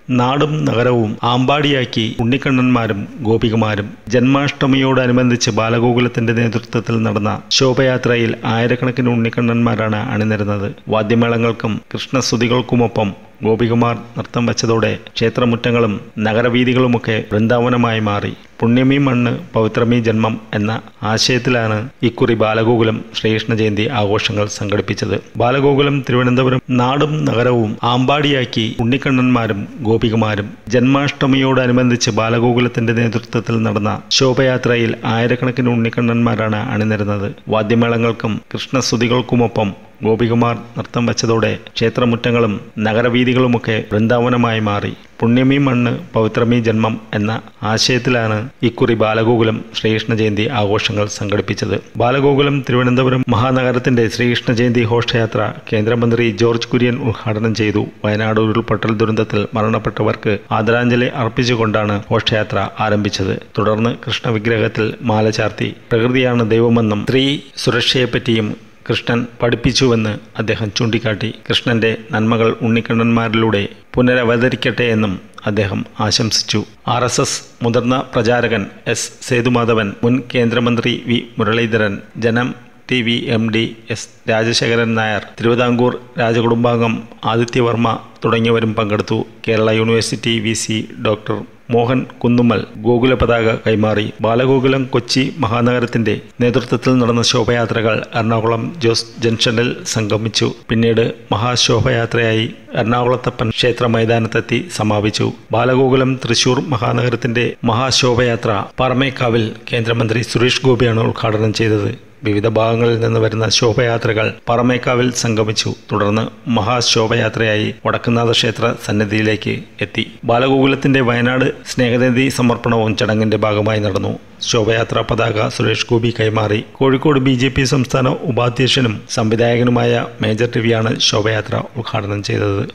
നാടും നഗരവും ആമ്പാടിയാക്കി ഉണ്ണിക്കണ്ണന്മാരും ഗോപികമാരും. ജന്മാഷ്ടമിയോടനുബന്ധിച്ച് ബാലഗോകുലത്തിന്റെ നേതൃത്വത്തിൽ നടന്ന ശോഭയാത്രയിൽ ആയിരക്കണക്കിന് ഉണ്ണിക്കണ്ണന്മാരാണ് അണിനിരന്നത്. വാദ്യമേളങ്ങൾക്കും കൃഷ്ണസ്തുതികൾക്കുമൊപ്പം ഗോപികമാർ നൃത്തം വച്ചതോടെ ക്ഷേത്രമുറ്റങ്ങളും നഗരവീഥികളുമൊക്കെ വൃന്ദാവനമായി മാറി. പുണ്യമീ മണ്ണ് പവിത്രമീ ജന്മം എന്ന ആശയത്തിലാണ് ഇക്കുറി ബാലഗോകുലം ശ്രീകൃഷ്ണ ജയന്തി ആഘോഷങ്ങൾ സംഘടിപ്പിച്ചത്. ബാലഗോകുലം തിരുവനന്തപുരം നാടും നഗരവും ആമ്പാടിയാക്കി ഉണ്ണിക്കണ്ണന്മാരും ഗോപികമാരും. ജന്മാഷ്ടമിയോടനുബന്ധിച്ച് ബാലഗോകുലത്തിന്റെ നേതൃത്വത്തിൽ നടന്ന ശോഭയാത്രയിൽ ആയിരക്കണക്കിന് ഉണ്ണിക്കണ്ണന്മാരാണ് അണിനിരന്നത്. വാദ്യമേളങ്ങൾക്കും കൃഷ്ണസ്തുതികൾക്കുമൊപ്പം ഗോപികമാർ നൃത്തം വച്ചതോടെ ക്ഷേത്രമുറ്റങ്ങളും നഗരവീഥികളുമൊക്കെ വൃന്ദാവനമായി മാറി. പുണ്യമീ മണ്ണ് പവിത്രമീ ജന്മം എന്ന ആശയത്തിലാണ് ഇക്കുറി ബാലഗോകുലം ശ്രീകൃഷ്ണ ജയന്തി ആഘോഷങ്ങൾ സംഘടിപ്പിച്ചത്. ബാലഗോകുലം തിരുവനന്തപുരം മഹാനഗരത്തിന്റെ ശ്രീകൃഷ്ണ ജയന്തി ഘോഷയാത്ര കേന്ദ്രമന്ത്രി ജോർജ് കുര്യൻ ഉദ്ഘാടനം ചെയ്തു. വയനാട് ഉരുൾപൊട്ടൽ ദുരന്തത്തിൽ മരണപ്പെട്ടവർക്ക് ആദരാഞ്ജലി അർപ്പിച്ചുകൊണ്ടാണ് ഘോഷയാത്ര ആരംഭിച്ചത്. തുടർന്ന് കൃഷ്ണവിഗ്രഹത്തിൽ മാല ചാർത്തി പ്രകൃതിയാണ് ദൈവമെന്നും സ്ത്രീ സുരക്ഷയെപ്പറ്റിയും കൃഷ്ണൻ പഠിപ്പിച്ചുവെന്ന് അദ്ദേഹം ചൂണ്ടിക്കാട്ടി. കൃഷ്ണന്റെ നന്മകൾ ഉണ്ണിക്കണ്ണന്മാരിലൂടെ പുനരവതരിക്കട്ടെ എന്നും അദ്ദേഹം ആശംസിച്ചു. RSS മുതിർന്ന പ്രചാരകൻ S സേതുമാധവൻ, മുൻ കേന്ദ്രമന്ത്രി V മുരളീധരൻ, ജനം TV MD S Rajasekharan Nair, Thiruvithamkoor രാജകുടുംബാംഗം Adityavarma തുടങ്ങിയവരും പങ്കെടുത്തു. Kerala university VC doctor Mohan Kunnummal ഗോകുല പതാക കൈമാറി. ബാലഗോകുലം കൊച്ചി മഹാനഗരത്തിന്റെ നേതൃത്വത്തിൽ നടന്ന ശോഭയാത്രകൾ എറണാകുളം ജോസ് ജംഗ്ഷനിൽ സംഗമിച്ചു. പിന്നീട് മഹാശോഭയാത്രയായി എറണാകുളത്തപ്പൻ ക്ഷേത്ര മൈതാനത്തെത്തി സമാപിച്ചു. ബാലഗോകുലം തൃശൂർ മഹാനഗരത്തിന്റെ മഹാശോഭയാത്ര പാറമേക്കാവിൽ കേന്ദ്രമന്ത്രി സുരേഷ് ഗോപിയാണ് ഉദ്ഘാടനം ചെയ്തത്. വിവിധ ഭാഗങ്ങളിൽ നിന്ന് വരുന്ന ശോഭയാത്രകൾ പാറമേക്കാവിൽ സംഗമിച്ചു. തുടർന്ന് മഹാശോഭയാത്രയായി വടക്കുംനാഥ ക്ഷേത്ര സന്നിധിയിലേക്ക് എത്തി. ബാലഗോകുലത്തിന്റെ വയനാട് സ്നേഹനിധി സമർപ്പണവും ചടങ്ങിന്റെ ഭാഗമായി നടന്നു. ശോഭയാത്ര പതാക സുരേഷ് ഗോപി കൈമാറി. കോഴിക്കോട് BJP സംസ്ഥാന ഉപാധ്യക്ഷനും സംവിധായകനുമായ മേജർ രവിയാണ് ശോഭയാത്ര ഉദ്ഘാടനം ചെയ്തത്.